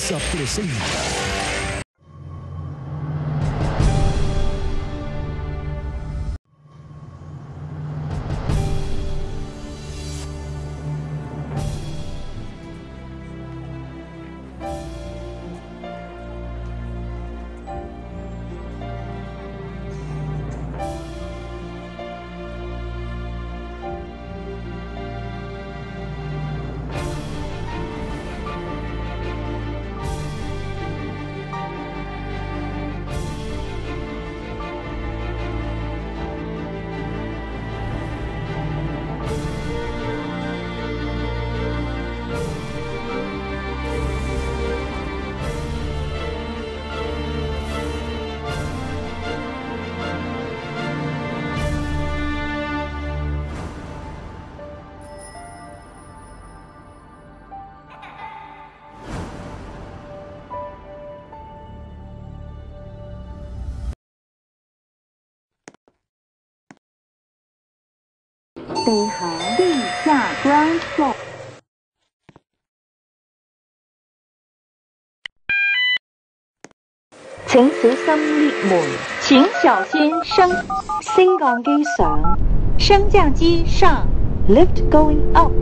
Race up to the scene. 北航地下 ground floor。請小心裂門，請小心升降機上，升降機上 ，lift going up。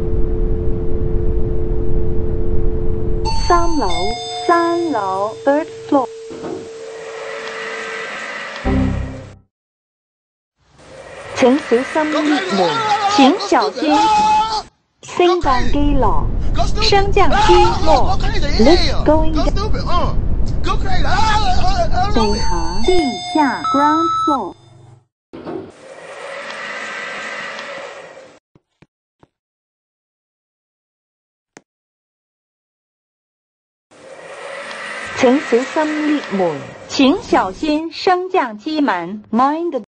三樓 third floor。請小心裂門，請小心升降機落，升降機落 ，lift going down。北航地下 ground floor。请小心裂門，請小心升降機門 ，mind the